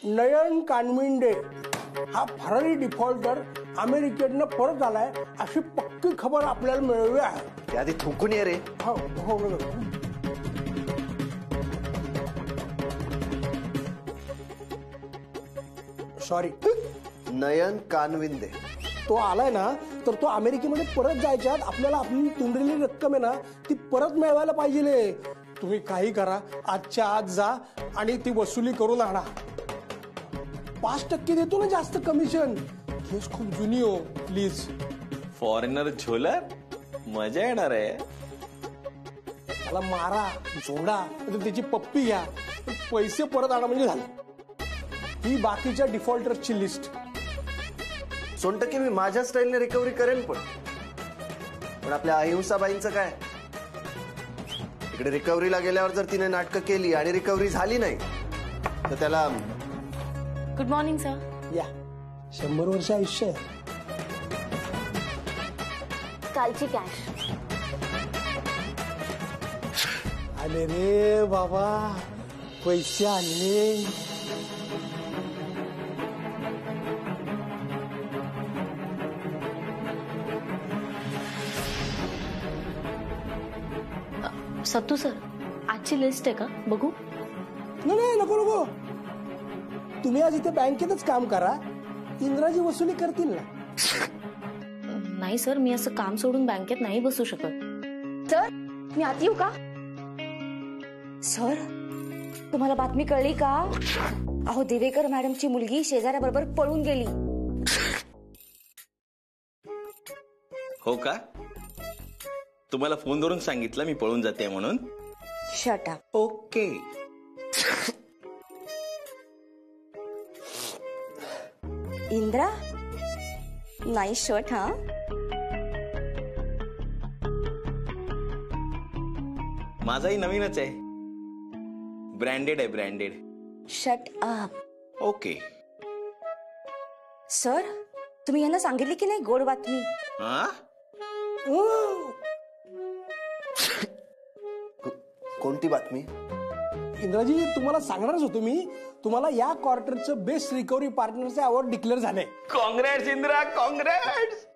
नयन कानविंडे हा फरारी डिफॉल्टर अमेरिकेतनं परत आलाय अशी पक्की खबर आपल्याला मिळाली आहे. त्याआधी थुकून ये रे. हो हो. सॉरी. नयन कानविंदे तो आलाय ना, तर तो अमेरिकेमध्ये परत जायच्यात आपल्याला आपली तुंडलेली रक्कम आहे ना ती परत मिळवायला पाहिजे. तुम्ही काही करा, आजच्या आज जा आणि ती वसुली करून आणा. 5% देतो ना जास्त कमिशन. केस खूप जुनी हो, प्लीज. फॉरेनर झोलर मजा येणार आहे. त्याला मारा, जोडा, त्याची पप्पी घ्या, पैसे परत आणा म्हणजे झालं. ही बाकीच्या डिफॉल्टर्सची लिस्ट. सोनटक्के मी माझ्या स्टाईलने रिकव्हरी करेन, पण आपल्या अहिंसाबाईंचं काय? इकडे रिकव्हरीला गेल्यावर जर तिने नाटकं केली आणि रिकव्हरी झाली नाही तर त्याला. Good morning sir. या 100 वर्ष आयुष्य आहे. कालची कॅश. आले रे बाबा, पैसे आणले. सत्तू सर, आजची लिस्ट आहे का? बघू. नाही नको नको. तुम्ही आज इथे बँकेतच काम करा, इंद्राजी वसुली करतील ना. नाही सर, मी असं काम सोडून बँकेत नाही बसू शकत. सर, मी आत येऊ का? सर, तुम्हाला बातमी कळली का? अहो, दिवेकर मॅडमची मुलगी शेजाऱ्याबरोबर पळून गेली. हो का? तुम्हाला फोनवरून सांगितलं मी पळून जाते म्हणून? Shut up. Okay. Indra, nice shirt. हा, माझाही नवीनच आहे. ब्रँडेड आहे, branded. Shut up. Okay. Sir, तुम्ही यांना सांगितली की नाही गोड बातमी? हा? कोणती बातमी? इंद्राजी, तुम्हाला सांगणारच होतो मी. तुम्हाला या क्वार्टरचं बेस्ट रिकव्हरी पार्टनरचे अवॉर्ड डिक्लेअर झाले. काँग्रेट्स इंद्रा, काँग्रेट्स.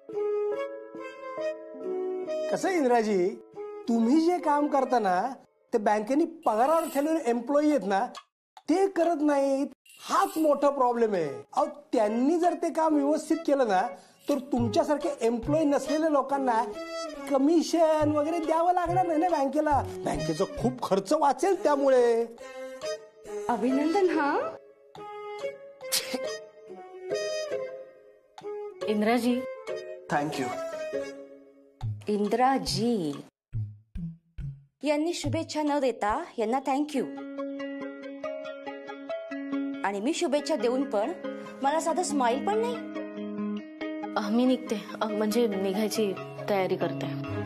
कसं इंद्राजी, तुम्ही जे काम करता ना ते बँकेने पगारावर ठेवलेले एम्प्लॉई आहेत ना ते करत नाहीत. हाच मोठा प्रॉब्लेम आहे. अहो, त्यांनी जर ते काम व्यवस्थित केलं ना तर तुमच्यासारखे एम्प्लॉई नसलेल्या लोकांना कमिशन वगैरे द्यावं लागणार नाही ना बँकेला. बँकेचा खूप खर्च वाचेल त्यामुळे. अभिनंदन. हा, इंद्राजी. थँक्यू. इंद्राजी यांनी शुभेच्छा न देता यांना थँक्यू. आणि मी शुभेच्छा देऊन पण मला साधं स्माइल पण नाही. मी निघते, म्हणजे निघायची तयारी करते.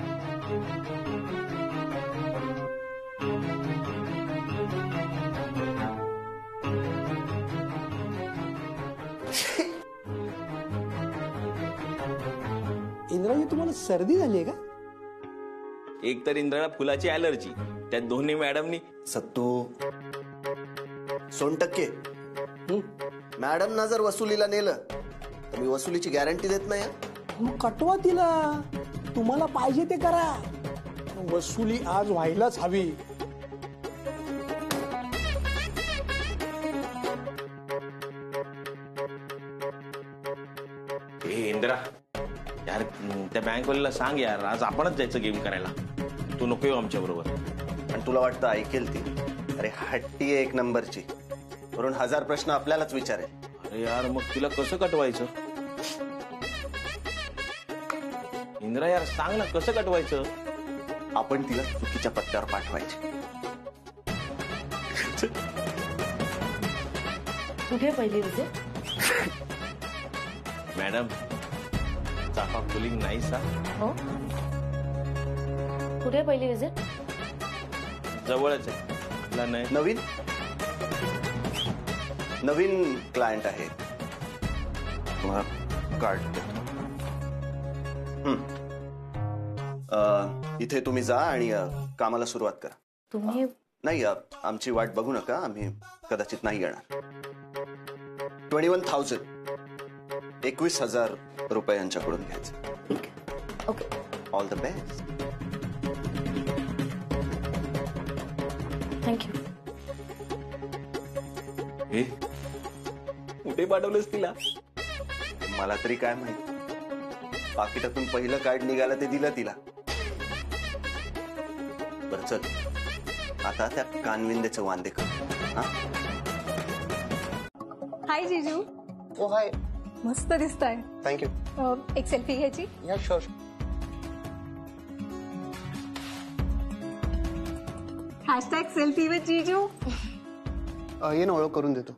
इंद्राजी, तुम्हाला सर्दी झाली आहे का? एक तर इंद्राला फुलाची ऍलर्जी, त्या दोन्ही मॅडमनी. सत्तू, सोनटक्के, मॅडमना जर वसुलीला नेलं तर मी वसुलीची गॅरंटी देत नाही. मग कटवा तिला. तुम्हाला पाहिजे ते करा. वसुली आज व्हायलाच हवी. इंद्रा यार, त्या बँकवाल्याला सांग यार, आज आपणच जायचं गेम करायला. तू नको येऊ आमच्या बरोबर. आणि तुला वाटतं ऐकेल ती? अरे हट्टी आहे एक नंबरची. वरून 1000 प्रश्न आपल्यालाच विचारेल. अरे यार, मग तिला कसं कटवायचं? इंद्रा यार, सांग ना कसं कटवायचं? आपण तिला चुकीच्या पत्त्यावर पाठवायचे. कुठे पहिली होते? मॅडम, चाफा फुलिंग नाही सा. हो, कुठे पहिली विजिट? जवळच आहे. नाही, नवीन क्लायंट आहे. तुम्हाला कार्ड देतो. इथे तुम्ही जा आणि कामाला सुरुवात करा. तुम्ही? नाही, आमची वाट बघू नका. आम्ही कदाचित नाही येणार. 21,000 21,000 रुपये यांच्याकडून घ्यायचे. ठीक आहे. Okay. All the best. Thank you. कुठे पाठवलंस तिला? मला तरी काय माहित. पाकिटातून पहिलं कार्ड निघालं ते दिलं तिला. बरं चल, आता त्या कानविंद्याचं वांदे कर. हाय जीजू. ओ हाय. मस्त दिसताय. थँक्यू. एक सेल्फी घ्यायची. या शुअर. हॅशटॅग सेल्फी विथ जीजू. ये ना, ओळख करून देतो.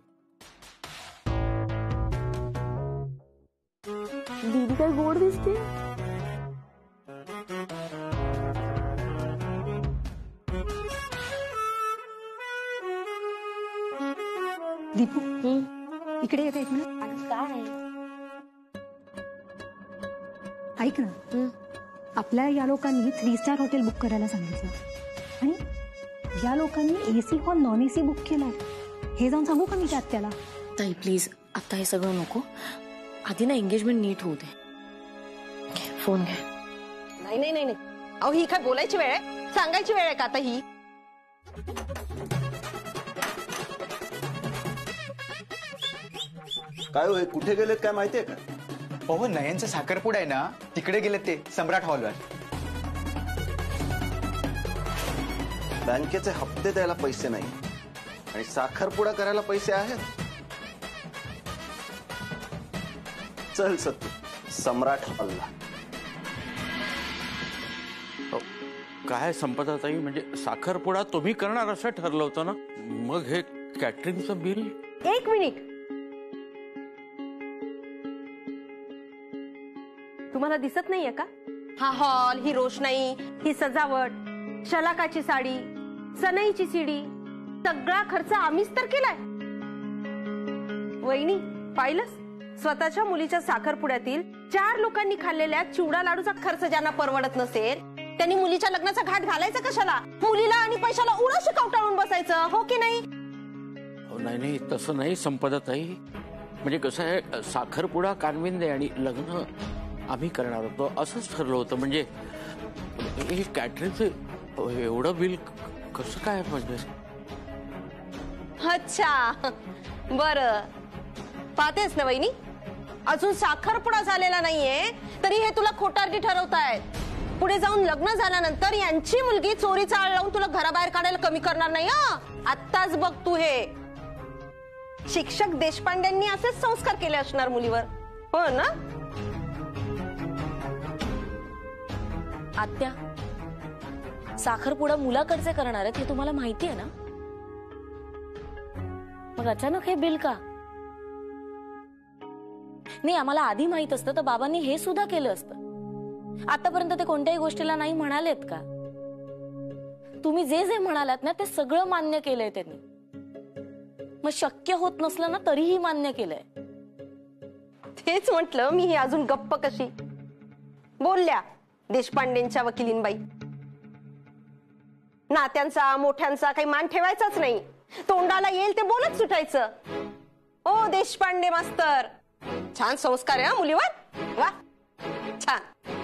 दीदी काय गोड दिसते. दीपू इकडे येते एक मिनिट. काय ऐक ना, आपल्या या लोकांनी 3 स्टार हॉटेल बुक करायला सांगितलं आणि या लोकांनी AC hall non AC book केलाय. हे जाऊन सांगू का मी त्यात त्याला? ताई प्लीज आता हे सगळं नको. आधी ना एंगेजमेंट नीट होऊ दे. फोन घे. नाही नाही नाही. अहो ही काय बोलायची वेळ आहे? सांगायची वेळ आहे का आता ही? काय होय, कुठे गेलेत काय माहितीये का? हो, नयनचा साखरपुडा आहे ना, तिकडे गेले ते सम्राट हॉलवर. बँकेचे हप्ते द्यायला पैसे नाही आणि साखरपुडा करायला पैसे आहेत. चल सत्तू, सम्राट हॉलला. काय संपदाताई, म्हणजे साखरपुडा तुम्ही करणार असं ठरलं होतं ना? मग हे कॅटरिंगचं बिल? एक मिनिट. तुम्हाला दिसत नाहीये का? हा हॉल, ही रोषणाई, ही सजावट, शलाकाची साडी, सनईची सीडी, सगळा खर्च आम्हीच तर केलाय. वहिनी पाहिलंस? स्वतःच्या मुलीच्या साखरपुड्यातील 4 लोकांनी खाल्लेल्या चिवडा लाडूचा खर्च ज्यांना परवडत नसेल त्यांनी मुलीच्या लग्नाचा घाट घालायचा कशाला? मुलीला आणि पैशाला उडा कवटाळून बसायचं, हो की नाही? नाही नाही, तसं नाही संपदाताई. म्हणजे कसं आहे, साखरपुडा कानविंदे आणि लग्न आम्ही करणार होतो असंच ठरलं होतं. म्हणजे हे कॅटरिंगचं एवढं बिल कसं काय? म्हणजे अच्छा बरं, पाहतेस ना वहिनी, अजून साखरपुडा झालेला नाहीये तरी हे तुला खोटारडी ठरवतायत. पुढे जाऊन लग्न झाल्यानंतर यांची मुलगी चोरीचा आळ लावून तुला घराबाहेर काढायला कमी करणार नाही. आत्ताच बघ तू हे. शिक्षक देशपांडेंनी असेच संस्कार केले असणार मुलीवर, हो ना? आत्या, साखरपुडा मुलाकडचे करणार आहेत हे तुम्हाला माहिती आहे ना? मग अचानक हे बिल का? नाही, आम्हाला आधी माहित असतं तर बाबांनी हे सुद्धा केलं असतं. आतापर्यंत ते कोणत्याही गोष्टीला नाही म्हणालेत का? तुम्ही जे जे म्हणालात ना ते सगळं मान्य केलंय त्यांनी. मग शक्य होत नसलं ना तरीही मान्य केलंय. तेच म्हटलं मी, ही अजून गप्प कशी बोलल्या देशपांडेंच्या वकिलींबाई. नात्यांचा मोठ्यांचा काही मान ठेवायचाच नाही, तोंडाला येईल ते बोलत सुटायचं. ओ देशपांडे मास्तर, छान संस्कार आहे मुलीवर. वा छान.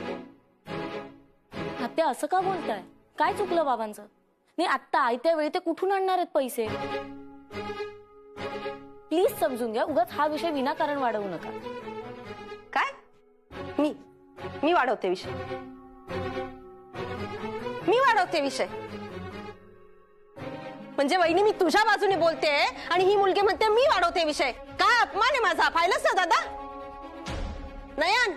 आत्या असं का बोलताय? काय चुकलं बाबांचं? नाही, आत्ता आयत्या वेळी ते कुठून आणणार आहेत पैसे? प्लीज समजून घ्या, उगाच हा विषय विनाकारण वाढवू नका. काय? मी वाढवते विषय? मी वाढवते विषय? म्हणजे वहिनी मी तुझ्या बाजूने बोलते आणि ही मुलगी म्हणते मी वाढवते विषय. काय अपमान आहे माझा, पाहिलंस ना दादा? नयन,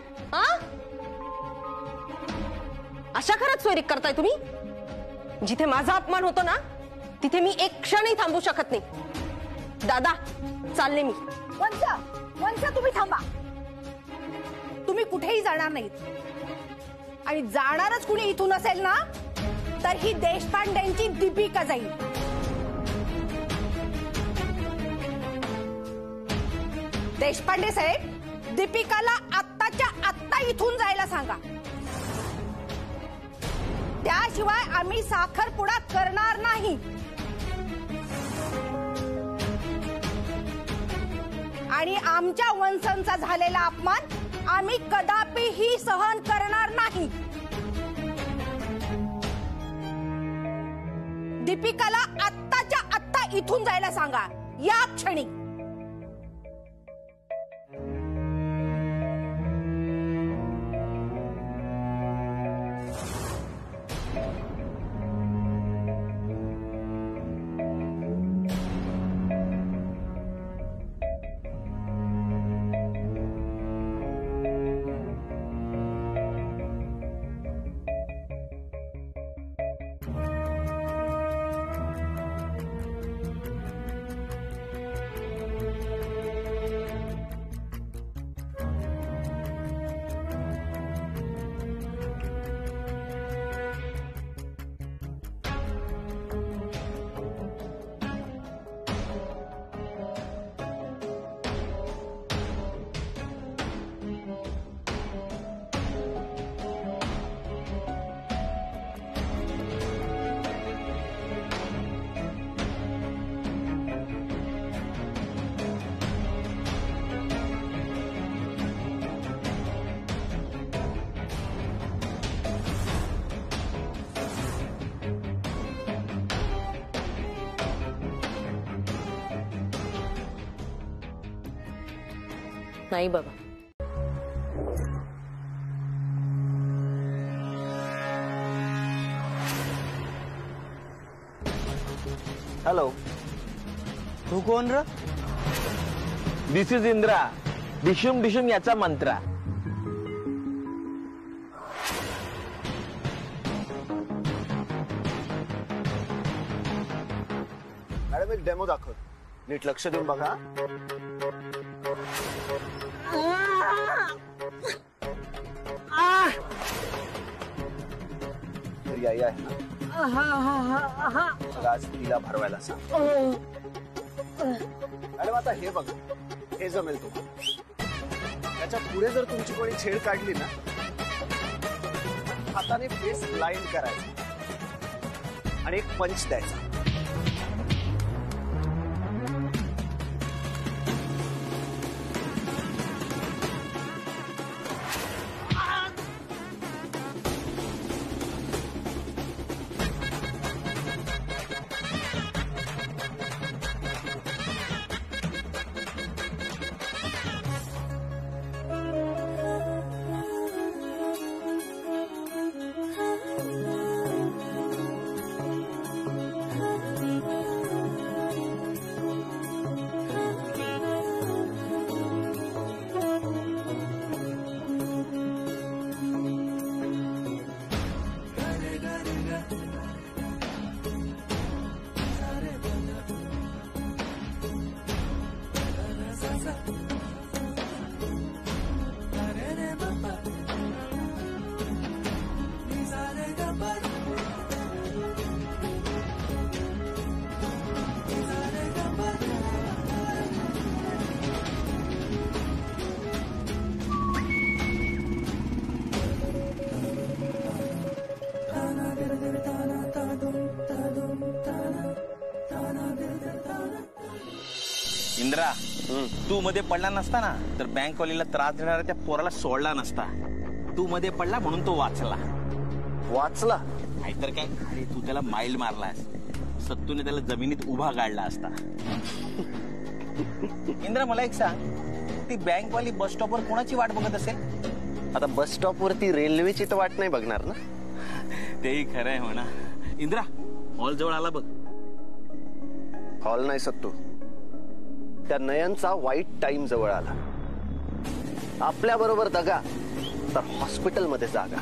अशा खरंच सोयरीक करताय तुम्ही? जिथे माझा अपमान होतो ना तिथे मी एक क्षणही थांबू शकत नाही. दादा चालले मी. वंशा तुम्ही थांबा. तुम्ही कुठेही जाणार नाहीत आणि जाणारच कुणी इथून असेल ना तर ही देशपांडेंची दीपिका जाईल. देशपांडे साहेब, दीपिकाला आत्ताच्या आत्ता इथून जायला सांगा. त्याशिवाय आम्ही साखरपुडा करणार नाही. आणि आमच्या वंशांचा झालेला अपमान आम्ही कदापिही सहन करणार नाही. दीपिकाला आत्ताच्या आत्ता इथून जायला सांगा, या क्षणी. नाही बाबा. हॅलो, तू कोण र? दिस इज इंद्रा. डिशुम डिशुम याचा मंत्रा. मॅडम एक डेमो दाखव, नीट लक्ष देऊन बघा. या आज तिला भरवायला सांग. मॅडम आता हे बघा, हे जमेल तुम्हाला. त्याच्या पुढे जर तुमची कोणी छेड काढली ना, हाताने फेस ब्लाइंड करायचा आणि एक पंच द्यायचा. इंद्रा, तू मध्ये पडला नसता ना तर बँकवालीला त्रास देणाऱ्या त्या पोराला सोडला नसता. तू मध्ये पडला म्हणून तो वाचला. वाचला नाहीतर काय, अरे तू त्याला माइल मारलास, सत्तूने त्याला जमिनीत उभा काढला असता. इंद्रा मला एक सांग, ती बँकवाली बस स्टॉपवर कोणाची वाट बघत असेल? आता बस स्टॉपवरती रेल्वेची तर वाट नाही बघणार ना. तेही खरं आहे म्हणा. इंद्रा, हॉल जवळ आला बघ. हॉल नाही सत्तू, त्या नयनचा वाईट टाइम जवळ आला. आपल्या बरोबर दगा तर हॉस्पिटलमध्ये जागा.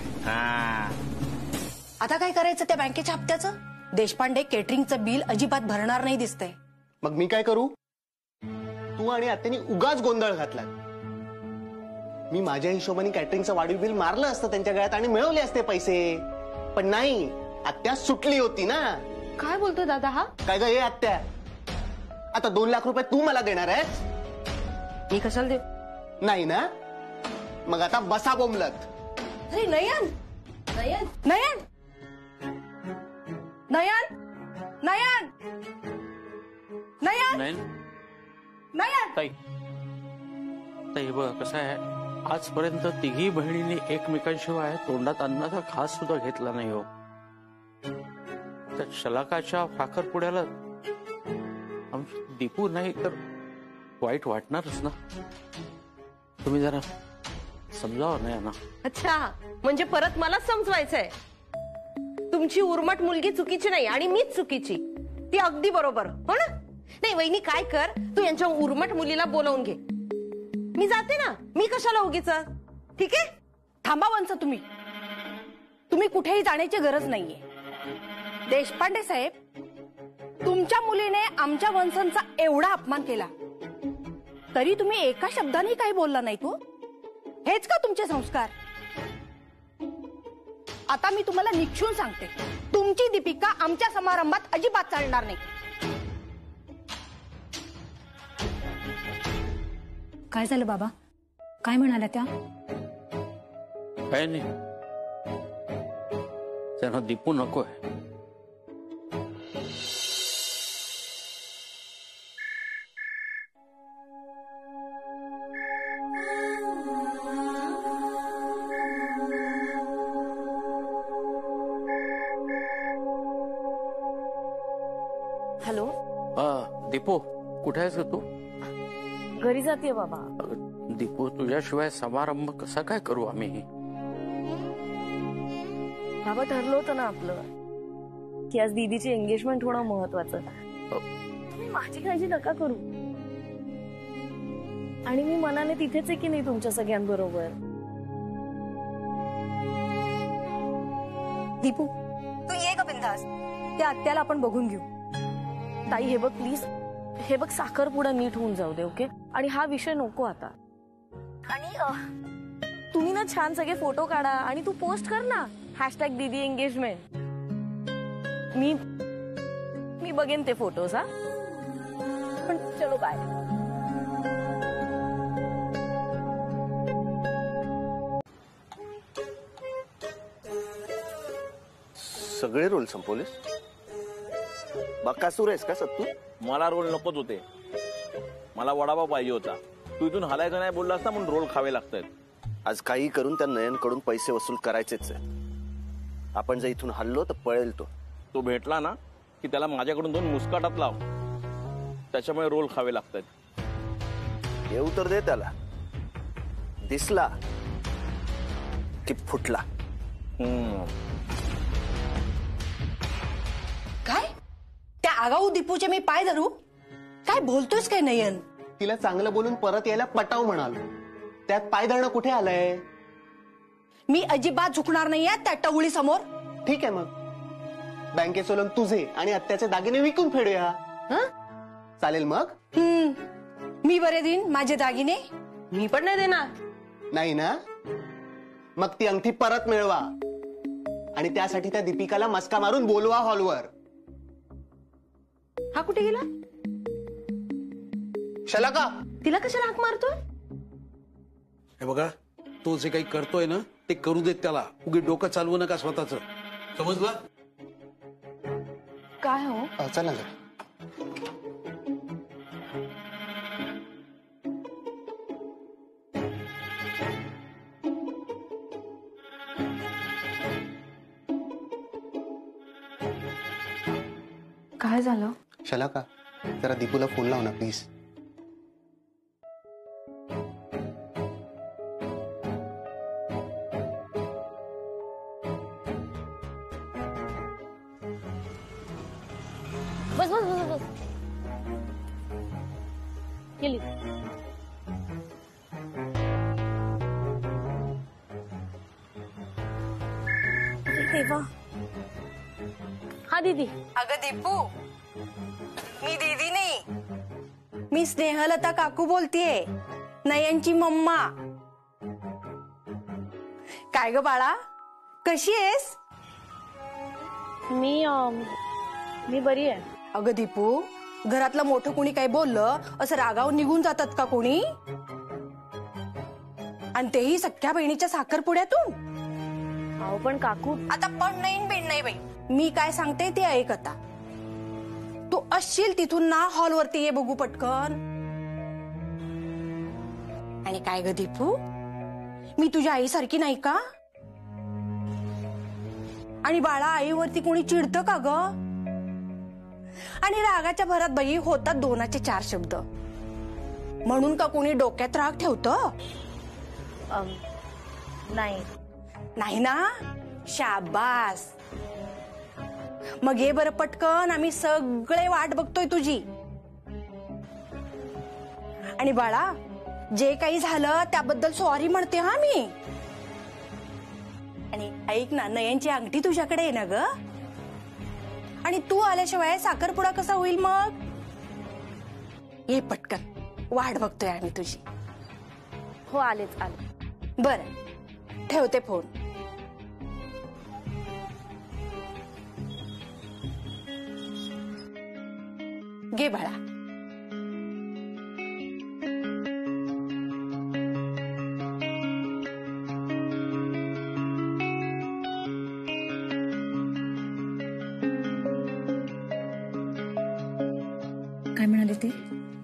आता काय करायचं त्या बँकेच्या हप्त्याचं? देशपांडे केटरिंगचं बिल अजिबात भरणार नाही दिसतंय. मग मी काय करू? तू आणि आत्यानी उगाच गोंधळ घातला. मी माझ्या हिशोबाने कॅटरिंगचं वाढीव बिल मारलं असतं त्यांच्या गळ्यात आणि मिळवले असते पैसे. पण नाही, आत्या सुटली होती ना. काय बोलतो दादा हा? काय ग हे आत्या, आता 2 लाख रुपये तू मला देणार आहेस? मी कशाला देऊ? नाही ना, मग आता बसा बोंबलत. अरे नयन, नयन, नयन, नयन, नयन, नयन, नाही नयन, ताई, ताई बघ कसं आहे, आजपर्यंत तिघी बहिणींनी एकमेकांशिवाय तोंडात अन्नाचा घास सुद्धा घेतला नाही हो. त्या शलाकाच्या साखरपुड्याला आमची दीपू नाही तर वाईट वाटणारच ना. तुम्ही जरा समजावा नाही ना. अच्छा, म्हणजे परत मला समजवायचंय. तुमची उर्मट मुलगी चुकीची नाही आणि मीच चुकीची, ती अगदी बरोबर हो ना. नाही वहिनी काय कर, तू यांच्या उर्मट मुलीला बोलावून घे. मी जाते ना, मी कशाला उगीच. ठीक आहे. थांबा वंश, तुम्ही कुठेही जाण्याची गरज नाहीये. देशपांडे साहेब, तुमच्या मुलीने आमच्या वंशांचा एवढा अपमान केला तरी तुम्ही एका शब्दाने काही बोलला नाही. तो हेच का तुमचे संस्कार? आता मी तुम्हाला निक्षून सांगते, तुमची दीपिका आमच्या समारंभात अजिबात चालणार नाही. काय झालं बाबा? काय म्हणाल्या त्या? काय नाही, त्यांना दीपू नकोय. हॅलो. दीपू कुठे आहेस ग तू? घरी जाते बाबा. दीपू तुझ्याशिवाय समारंभ कसा काय करू आम्ही? बाबा ठरलं होतं ना आपलं की आज दीदीची एंगेजमेंट होणं महत्वाचं. तुम्ही माझी काळजी नका करू. आणि मी मनाने तिथेच आहे की नाही तुमच्या सगळ्यांबरोबर. दीपू तू ये का बिंदास, त्या आत्याला आपण बघून घेऊ. ताई हे बघ प्लीज, हे बघ साखरपुडा नीट होऊन जाऊ दे. ओके. आणि हा विषय नको आता. आणि तुम्ही ना छान सगळे फोटो काढा आणि तू पोस्ट कर ना #दीदी एंगेजमेंट. मी बघेन ते फोटोज. हा पण चलो बाय. सगळे रोल संपवलेस? बकासूर आहेस का सत्तू? मला रोल नकोच होते, मला वडापाव पाहिजे होता. तू इथून हलायचं नाही बोलला असता म्हणून रोल खावे लागतात. आज काही करून त्या नयनकडून पैसे वसूल करायचेच आहे. आपण जर इथून हल्लो तर पळेल तो. तो भेटला ना की त्याला माझ्याकडून 2 मुस्काटात लाव, त्याच्यामुळे रोल खावे लागतात. येऊ तर दे त्याला. दिसला की फुटला. काय त्या आगाऊ दीपूचे मी पाय धरू? काय बोलतोयस काय नयन? तिला चांगलं बोलून परत यायला पटाव म्हणाल, त्यात पाय धरणं कुठे आलंय? मी अजिबात झुकणार नाहीये त्या टवळी समोर. ठीक आहे, मग बँकेत सोलून तुझे आणि आत्याचे दागिने विकून फेडूया. चालेल मग? मी बरे देईन माझे दागिने. मी पण नाही देणार. नाही ना? मग ती अंगठी परत मिळवा आणि त्यासाठी त्या दीपिकाला मस्का मारून बोलवा हॉलवर. हा कुठे गेला? शलाका, तिला कशाला हाक मारतोय? हे बघा, तो जे काही करतोय ना ते करू देत त्याला. उगी डोकं चालवू नका स्वतःच. समजलं? काय हो? चला ना. काय झालं? शलाका, जरा दीपूला फोन लाव ना प्लीज. बस बस बस बस. केली. देवा. हा दीदी. अगं दीपू, मी दीदी नाही, मी स्नेहलता काकू बोलतेय, नयनची मम्मा. काय ग बाळा, कशी आहेस? मी बरी आहे. अगं दीपू, घरातलं मोठं कोणी काही बोललं असं रागावून निघून जातात का कोणी? आणि तेही सख्या बहिणीच्या साखरपुड्यातून. अहो पण काकू. आता पण नाही बाई, मी काय सांगते ते ऐक. आता तू असशील तिथून ना हॉलवरती ये बघू पटकन. आणि काय ग दीपू, मी तुझ्या आईसारखी नाही का? आणि बाळा, आईवरती कोणी चिडतं का ग? आणि रागाच्या भरात बाई होतात दोनाचे चार शब्द, म्हणून का कोणी डोक्यात राग ठेवतं? नाही ना? शाबास. मग ये बरं पटकन, आम्ही सगळे वाट बघतोय तुझी. आणि बाळा, जे काही झालं त्याबद्दल सॉरी म्हणते हा मी. आणि ऐक ना, नयनची अंगठी तुझ्याकडे आहे ना ग? आणि तू आल्याशिवाय साखरपुडा कसा होईल मग? ये पटकन, वाट बघतोय आम्ही तुझी. हो, आलेच आले. बरं, ठेवते फोन. घे बाळा. काय म्हणाले ते?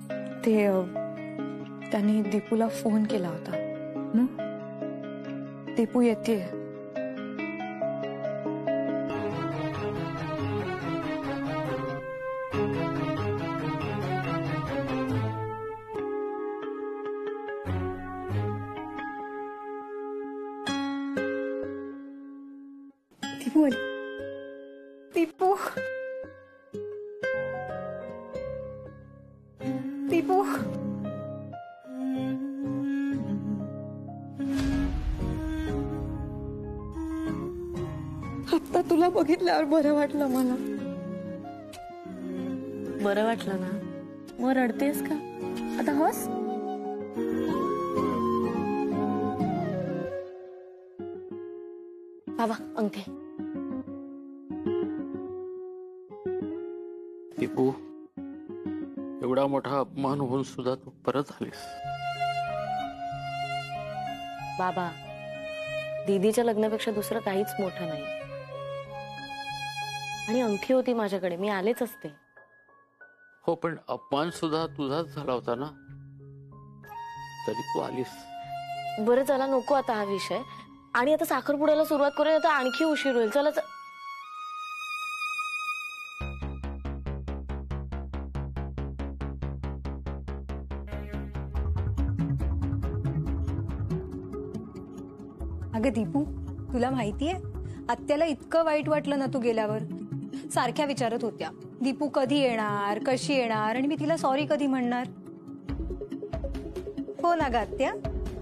त्यांनी दीपूला फोन केला होता. मग दीपू येते. दीपू आली. दीपू, दीपू, आता तुला बघितल्यावर बरं वाटलं मला. बरं वाटलं ना? मग रडतेस का? आता हस. बाबा, अंगठी. दीपू, एवढा मोठा अपमान होऊन सुद्धा तू परत आलीस. बाबा, दीदीच्या लग्नापेक्षा दुसरं काहीच मोठं नाही. आणि अंगठी होती माझ्याकडे, मी आलेच असते. हो, पण अपमान सुद्धा तुझाच झाला होता ना, तरी तू आलीस. बरं, चला नको आता हा विषय. आणि आता साखरपुड्याला सुरुवात करूया, आता आणखी उशीर होईल. चला अगं दीपू, तुला माहितीये, आत्याला इतकं वाईट वाटलं ना तू गेल्यावर. सारख्या विचारत होत्या, दीपू कधी येणार, कशी येणार, आणि मी तिला सॉरी कधी म्हणणार. हो ना ग आत्या?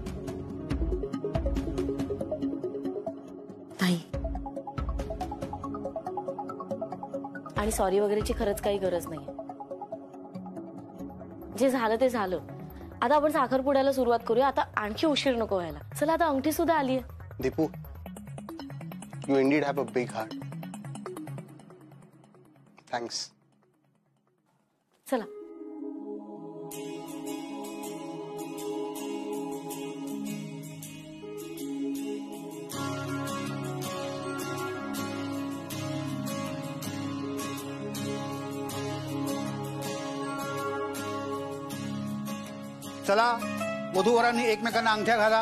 नाही, आणि सॉरी वगैरेची खरंच काही गरज नाही. जे झालं ते झालं. आता आपण साखरपुड्याला सुरुवात करूया. आता आणखी उशीर नको व्हायला. चला, आता अंगठी सुद्धा आलीये. Deepu, you indeed have a big heart. Thanks. चला. चला, वधूवरांनी एकमेकांना अंगठ्या घाला.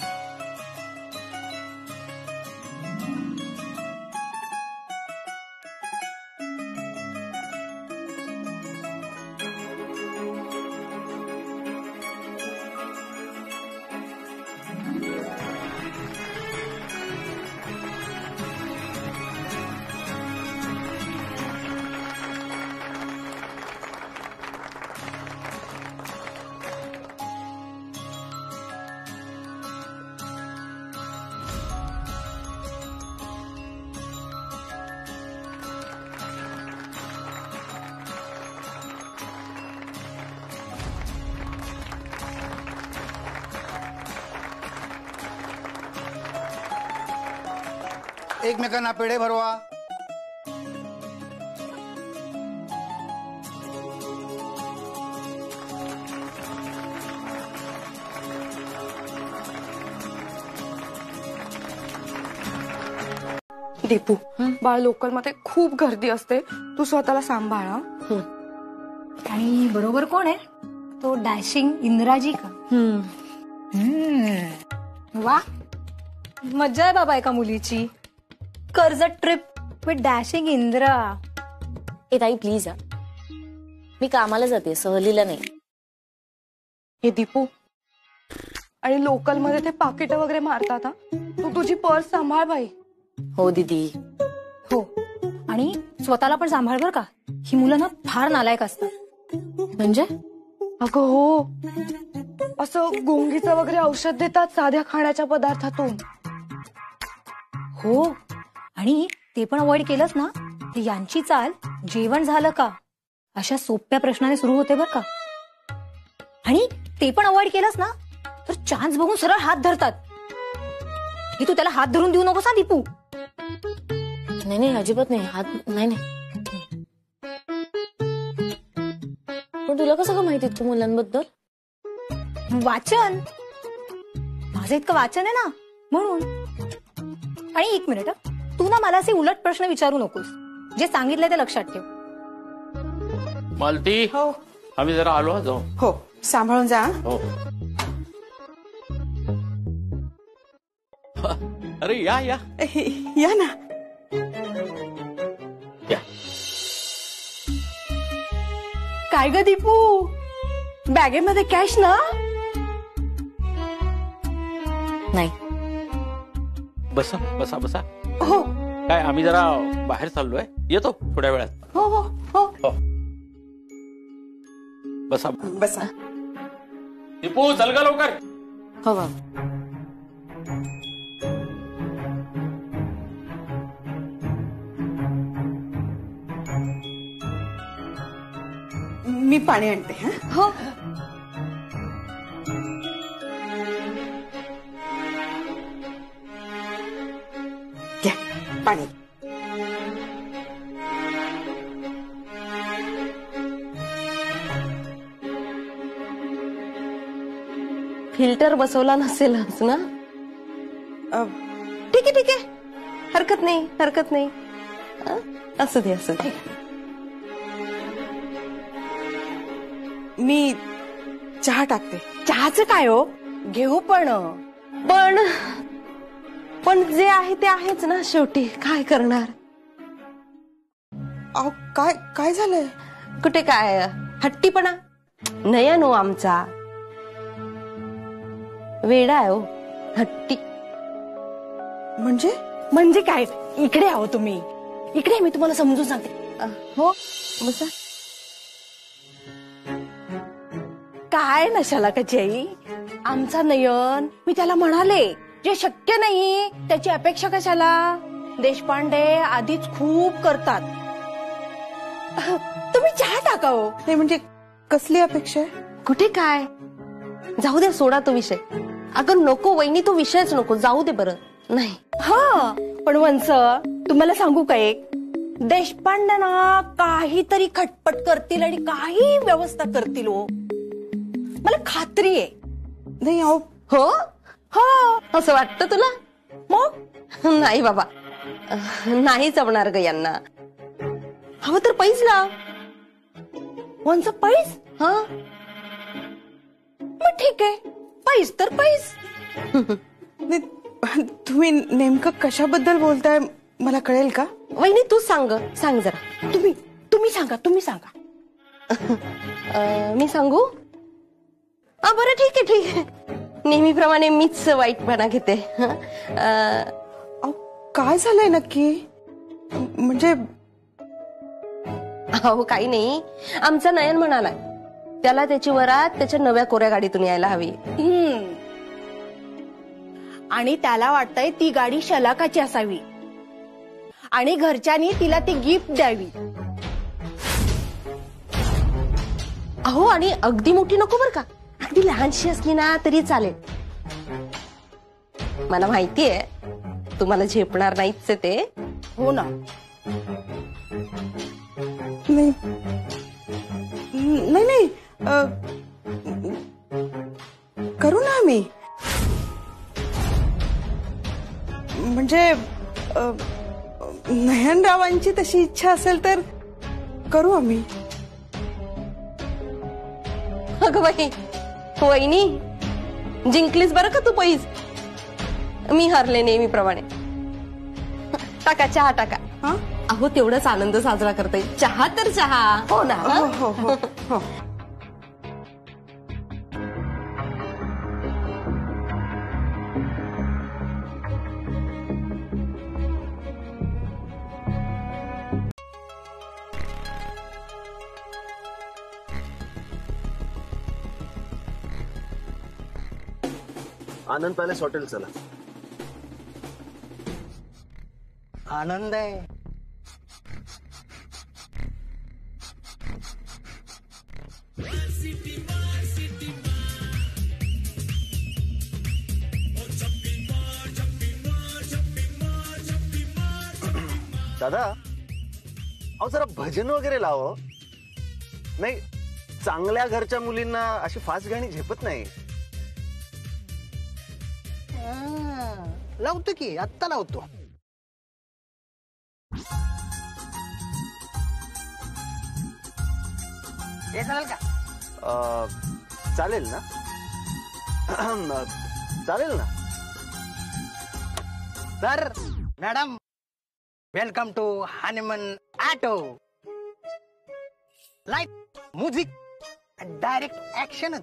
एकमेकांना पेढे भरवा. दीपू, बाळ लोकल मध्ये खूप गर्दी असते, तू स्वतःला सांभाळ. आणि बरोबर कोण आहे तो? डॅशिंग इंद्राजी का? वा, मजा आहे बाबा एका मुलीची. Karjat trip with dashing Indira. ए ताई प्लीज हा, मी कामाला जाते, सहलीला नाही. हे दीपू, आणि लोकल मध्ये ते पाकिट वगैरे मारतात. तू तुझी पर्स सांभाळ बाई. हो दीदी. हो, आणि स्वतःला पण सांभाळ बर का. ही मुलं ना फार नालायक असतात. म्हणजे? अगं हो, असं गुंगीचं वगैरे औषध देतात साध्या खाण्याच्या पदार्थातून. हो, आणि ते पण अवॉइड केलंच ना, तर यांची चाल जेवण झालं का अशा सोप्या प्रश्नाने सुरू होते बर का. आणि ते पण अवॉइड केलंच ना तर चान्स बघून सरळ हात धरतात. हे तू त्याला हात धरून देऊ नकोस ना दीपू. नाही नाही, अजिबात नाही, हात नाही नाही. पण तुला कसं का माहिती तू मुलांबद्दल? वाचन, माझं इतकं वाचन आहे ना म्हणून. आणि एक मिनिट, तू ना मला असे उलट प्रश्न विचारू नकोस. जे सांगितलंय ते लक्षात ठेव. मालती, हो आम्ही जरा आलो जाऊ. हो, सांभाळून जा. हो. अरे या या या ना. या. काय ग दीपू, बॅगेमध्ये कॅश ना? नाही. बसा बसा बसा. हो. काय आम्ही जरा बाहेर चाललोय, येतो थोड्या वेळात. हो हो हो. बसा बसा. दीपू चल गा लवकर. हो बाबा. मी पाणी आणते. हो. घ्या पाणी. फिल्टर बसवला नसेलच ना? ठीक आहे ठीक आहे, हरकत नाही हरकत नाही. असू दे असू दे. मी चहा टाकते. चहाचं काय हो, घेऊ पण पण पण जे आहे ते आहेच ना शेवटी. काय करणार? अहो काय काय झालंय? कुठे काय हट्टीपणा. नयन हो आमचा वेडा आहे हो, हट्टी. म्हणजे काय? इकडे आहो तुम्ही, इकडे मी तुम्हाला समजून सांगते. हो बसा. काय नशाला कची आई, आमचा नयन. मी त्याला म्हणाले जे शक्य नाही त्याची अपेक्षा कशाला. देशपांडे आधीच खूप करतात. तुम्ही चहा टाका हो. नाही म्हणजे कसली अपेक्षा आहे? कुठे काय, जाऊ दे, सोडा तो विषय. अगं नको वहिनी, तो विषयच नको, जाऊ दे बरं. नाही. हा पण वंस, तुम्हाला सांगू का एक, देशपांडे ना काहीतरी खटपट करतील आणि काही व्यवस्था करतील हो, मला खात्री आहे. नाही हो. हो हो, असं वाटतं तुला? मग नाही बाबा, नाही जमणार ग यांना. हवं तर पैस लाव. वंस पैस? हा मग ठीक आहे, पैस तर पैस. तुम्ही नेमकं कशाबद्दल बोलताय मला कळेल का? वहिनी तू सांग जरा. तुम्ही सांगा. मी सांगू? बरं ठीक आहे. नेहमीप्रमाणे मीच वाईटपणा घेते. काय झालंय नक्की? म्हणजे अहो काही नाही, आमचा नयन म्हणालाय त्याला त्याची वरात त्याच्या नव्या कोऱ्या गाडीतून यायला हवी. आणि त्याला वाटतंय ती गाडी शलाकाची असावी आणि घरच्यांनी तिला ती गिफ्ट द्यावी. अहो आणि अगदी मोठी नको बर का, अगदी लहानशी असली ना तरी चालेल. मला माहितीये तुम्हाला झेपणार नाहीच ते. हो ना. नाही करू ना आम्ही. म्हणजे नयनरावांची तशी इच्छा असेल तर करू आम्ही. अगं बाई वहिनी, जिंकलीस बरं का तू पैस. मी हरले नेहमीप्रमाणे. टाका चहा टाका. अहो तेवढाच आनंद साजरा करता येईल. चहा तर चहा. हो ना. हो हो हो. आनंद पॅलेस हॉटेल चला. आनंद आहे. दादा अहो जरा भजन वगैरे लाव. नाही चांगल्या घरच्या मुलींना अशी फास्ट गाणी झेपत नाही. लावतो की आत्ता लावतो. हे चालेल का? चालेल ना. चालेल ना. तर madam welcome to honeymoon auto. Light music direct action.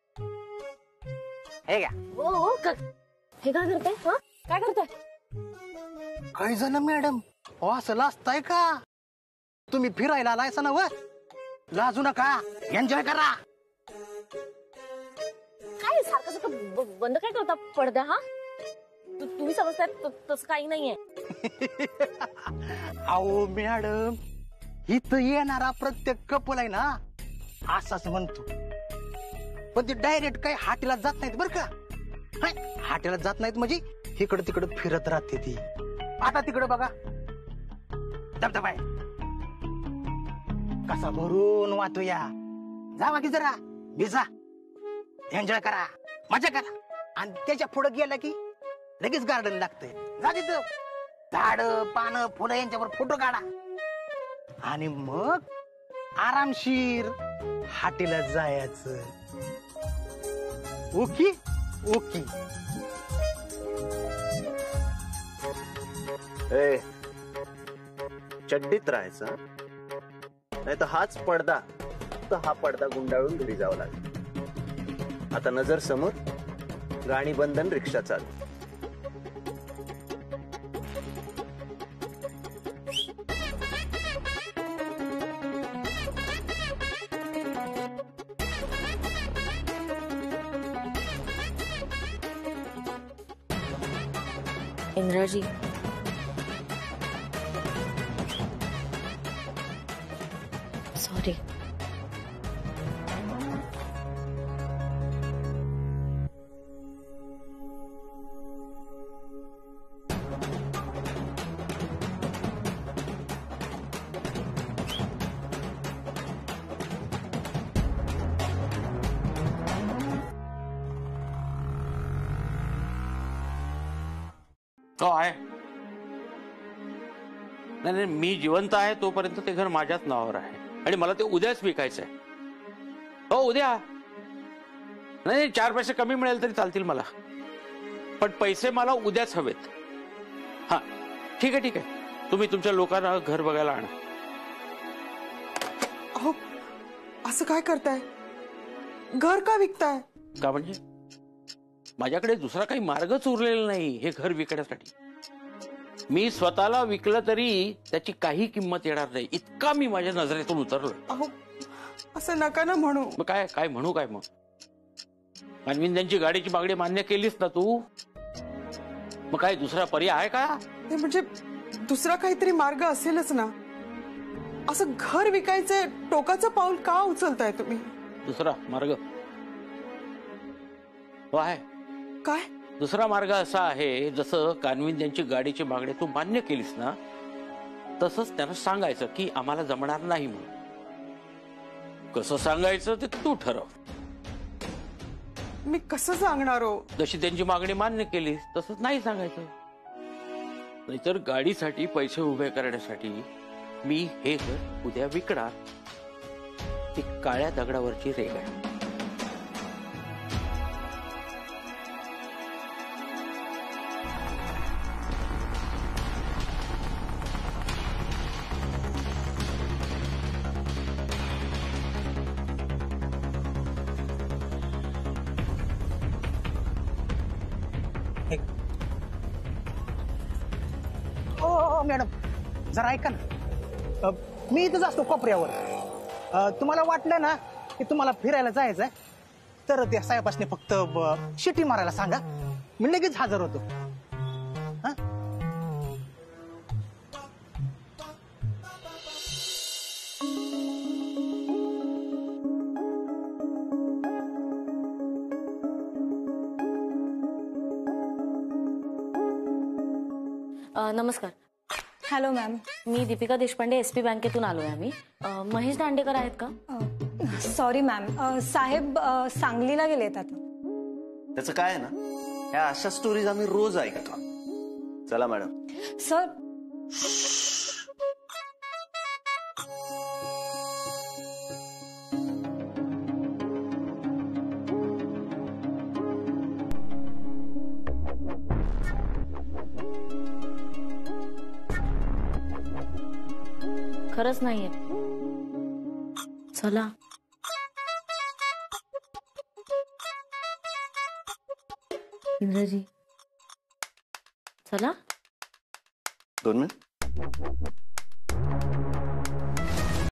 हे का? हे काय करताय? काय करताय? काय झालं मॅडम? असं लाजताय का? तुम्ही फिरायला आलायसा ना वर. लाजू नका. एन्जॉय करा. काय सारखं सारखं बंद काय करता पडद्या? हा तुम्ही समजताय तसं काही नाहीये. अहो मॅडम इथं येणारा प्रत्येक कपल आहे ना असाच म्हणतो. पण ते डायरेक्ट काही हाटीला जात नाहीत बरं का. हाटेला जात नाहीत म्हणजे इकडे तिकडे फिरत राहते ती. आता तिकडे बघा धबधबा आहे कसा भरून वाहतो. या जावा की जरा भिजा. एन्जॉय करा. मजा करा. आणि त्याच्या पुढे गेला की लगेच गार्डन लागतंय. जा तिथं झाड पानं फुलं यांच्यावर फोटो काढा. आणि मग आरामशीर हाटेला जायचं. Okay okay. ए चड्डीत राहायचा नाही तर हाच पडदा. तर हा पडदा गुंडाळून घरी जावं लागेल. आता नजर समोर. गाणी बंधन रिक्षा चालू. इंद्राजी सॉरी. हो आहे. नाही मी जिवंत आहे तोपर्यंत ते घर माझ्याच नावावर आहे आणि मला ते उद्याच विकायचं आहे. हो उद्या. नाही 4 पैसे कमी मिळेल तरी चालतील मला. पण पैसे मला उद्याच हवेत. हा ठीक आहे ठीक आहे. तुम्ही तुमच्या लोकांना घर बघायला आणा. अहो असं काय करताय? घर का विकताय? का म्हणजे माझ्याकडे दुसरा काही मार्गच उरलेला नाही हे घर विकण्यासाठी. मी स्वतःला विकलं तरी त्याची काही किंमत येणार नाही इतका मी माझ्या नजरेतून उतरलो. अहो असं नका ना म्हणू. मग काय काय म्हणू काय मग? त्यांची गाडीची मागणी मान्य केलीस ना तू. मग काय दुसरा पर्याय आहे का? ते म्हणजे दुसरा काहीतरी मार्ग असेलच ना. असं घर विकायचंय टोकाचं पाऊल का उचलताय तुम्ही? दुसरा मार्ग आहे. काय? दुसरा मार्ग असा आहे जसं कान्विन यांची गाडीची मागणी तू मान्य केलीस ना तसंच त्यांना सांगायचं की आम्हाला जमणार नाही म्हणून. कसं सांगायचं ते तू ठरव. मी कसं सांगणार हो? जशी त्यांची मागणी मान्य केलीस तसंच नाही सांगायचं. नाहीतर गाडीसाठी पैसे उभे करण्यासाठी मी हे घर उद्या विकणार. ती काळ्या दगडावरची रेघ आहे. मॅडम जरा ऐका ना, मी इथंच असतो कोपऱ्यावर. तुम्हाला वाटलं ना की तुम्हाला फिरायला जायचंय तर त्या साहेबासने फक्त शिटी मारायला सांगा, मी लगेच हजर होतो. हा? नमस्कार. Hello ma'am. मी दीपिका देशपांडे SP बँकेतून आलोय आम्ही. महेश दांडेकर आहेत का? सॉरी मॅम, साहेब सांगलीला गेलेत आता. त्याचं काय आहे ना, ह्या अशा स्टोरीज आम्ही रोज ऐकतो. चला मॅडम. सर खरंच नाहीये. चला. इंद्रजी चला. 2 मिनिट.